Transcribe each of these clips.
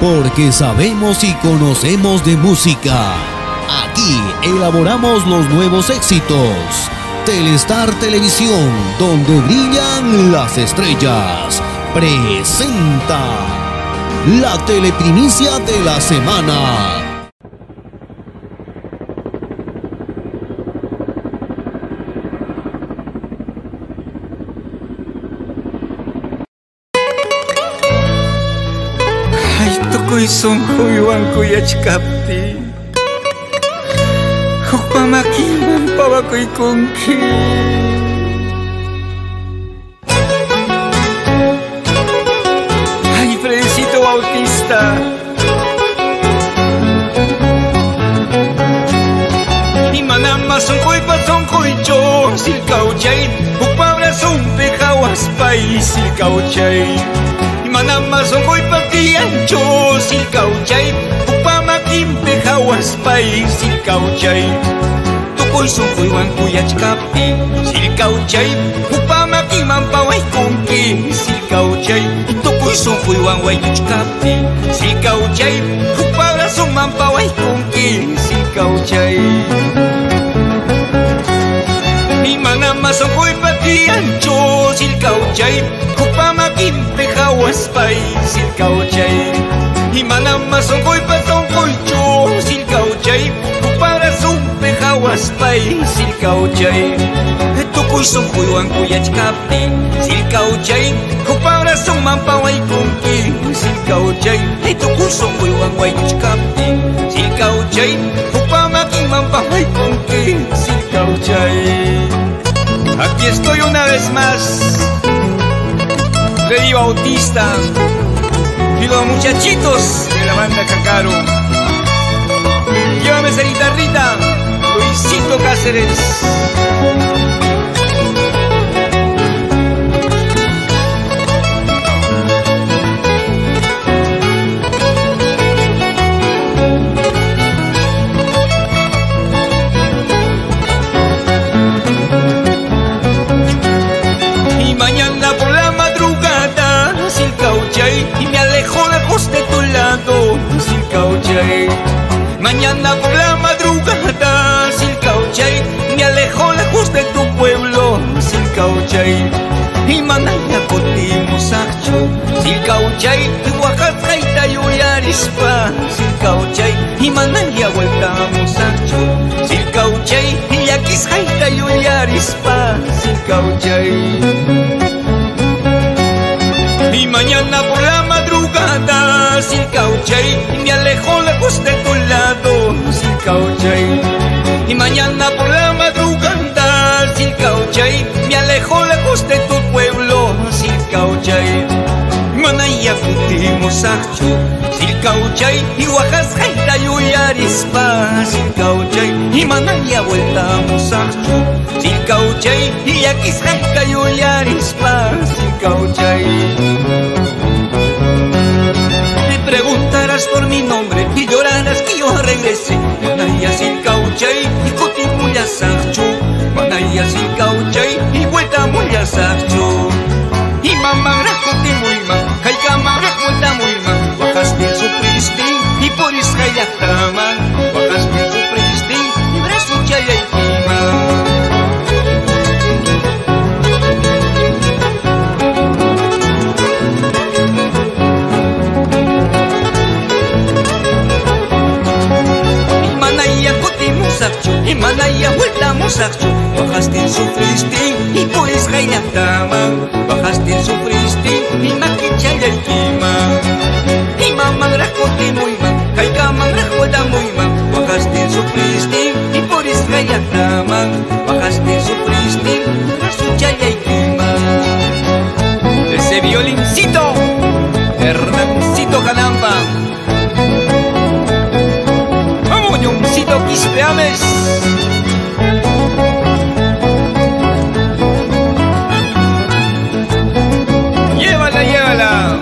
porque sabemos y conocemos de música. Aquí elaboramos los nuevos éxitos. Telestar Televisión, donde brillan las estrellas, presenta la teleprimicia de la semana. Tukoy songkuywan kuyachkapti hukpamakiman pawakuykunki ay Fredcito Bautista imanama sonkuypa sonkuycho silkawchay hukpabrasunpi hawaspay silkawchay imanama sonkuypa tiyancho silkawchay hukpamakimpi hawaspay silkawchay tukuy sonkuywan kuyachkapti silkawchay hukpamakiman pawaykunki silkawchay tukuy sonkuywan waykuchkapti silkawchay hukpabrasunman pawaykunki silkawchay imanama sonkuypa tiyancho silkawchay hukpamakimpi hawaspay silkawchay imanama sonkuypa sonkuycho silkawchay hukpabrasunpi hawaspay silkawchay tukuy sonkuywan kuyachkapti silkawchay hukpabrasunman pawaykunki silkawchay tukuy sonkuywan waykuchkapti silkawchay hukpamakiman pawaykunki silkawchay. Aquí estoy una vez más, Freddy Bautista y los muchachitos de la banda Cacaro. Llévame esa guitarrita, Luisito Cáceres. Y me alejo lejos de tu lado, silkawchay. Mañana por la madrugada, silkawchay, me alejo lejos de tu pueblo, silkawchay. Y manaya kotimos akcho, silkawchay, y Oaxaca y Uyarispa, silkawchay. Y manaya vueltamos akcho, silkawchay, y aquí es Jaita y Uyarispa, silkawchay. Y mañana por la madrugada, silkawchay, y me alejo lejos de tu lado, silkawchay. Y mañana por la madrugada, silkawchay, me alejo lejos de tu pueblo, silkawchay. Manaya putimos akcho, silkawchay, y Oaxaca y Uyarispa, silkawchay. Y manaya vueltamos akcho, silkawchay, y aquí es Jaita y Uyarispa, silkawchay. Me preguntarás por mi nombre y llorarás que yo regrese. Manaya silkawchay, y kotimuya sakcho. Manaya silkawchay, y vuelta muy a sakcho. Y mamá kotimuyman, kaykamagra vuelta muyman. Bajaste su pristin, y por Israelataman. Bajaste su pristin, y brazo chayaykiman. Y manaya vueltamos akcho, bajaste en su fristin y por Israelataman. Bajaste en su fristin y maquichayaykiman. Y mamá gracotimuyman, kaykaman grajuetamuyman. Bajaste en su fristin y por Israelataman. Bajaste en su fristin, rasuchayaykiman. Ese violincito, Hernancito Canamba. Ñoncito Quispeames. Llévala, llévala.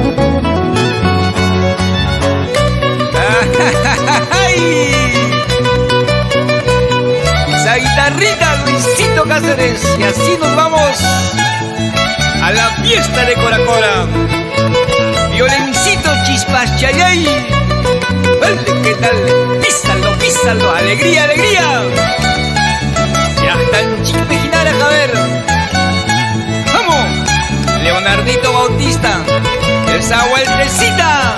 Esa guitarrita, Luisito Cáceres. Y así nos vamos a la fiesta de Cora Cora. Violincito Chis chispas, chayay. Vale, ¿qué tal? Písalo, písalo, alegría, alegría. Ya están chipejinaras, a ver. ¡Vamos! Leonardito Bautista, esa vueltecita.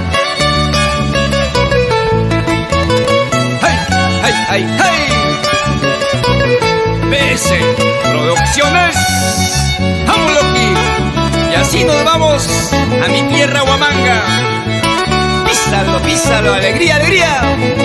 ¡Ay, ay, ay, ay! BS Producciones. ¡Vamos, Loki! Y así nos vamos a mi tierra Huamanga. Písalo, písalo, alegría, alegría.